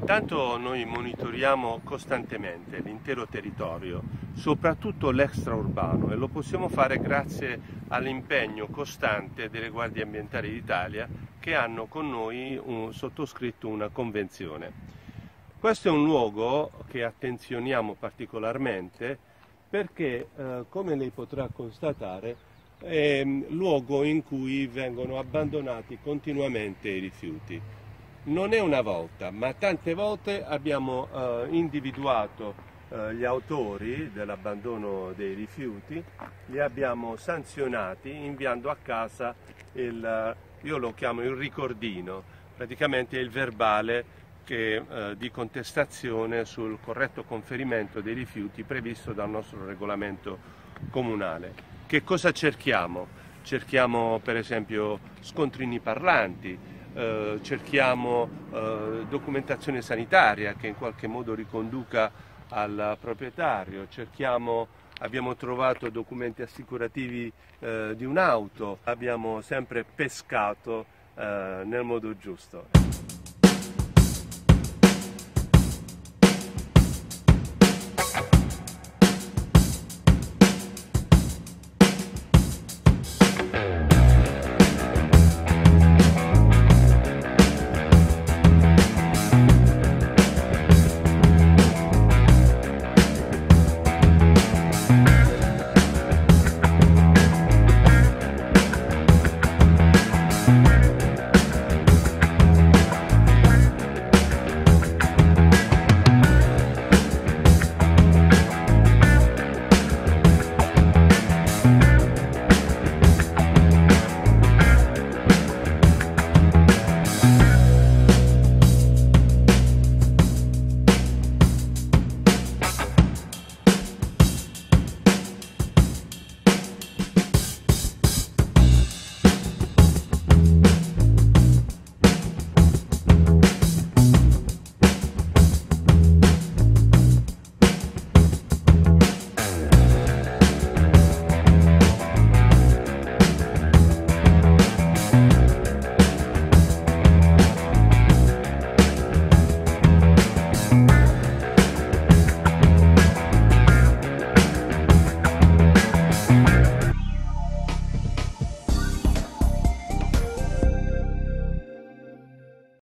Intanto noi monitoriamo costantemente l'intero territorio, soprattutto l'extraurbano, e lo possiamo fare grazie all'impegno costante delle Guardie Ambientali d'Italia che hanno con noi sottoscritto una convenzione. Questo è un luogo che attenzioniamo particolarmente perché, come lei potrà constatare, è un luogo in cui vengono abbandonati continuamente i rifiuti. Non è una volta, ma tante volte abbiamo individuato gli autori dell'abbandono dei rifiuti, li abbiamo sanzionati inviando a casa io lo chiamo il ricordino, praticamente il verbale di contestazione sul corretto conferimento dei rifiuti previsto dal nostro regolamento comunale. Che cosa cerchiamo? Cerchiamo per esempio scontrini parlanti, cerchiamo documentazione sanitaria che in qualche modo riconduca al proprietario, abbiamo trovato documenti assicurativi di un'auto, abbiamo sempre pescato nel modo giusto.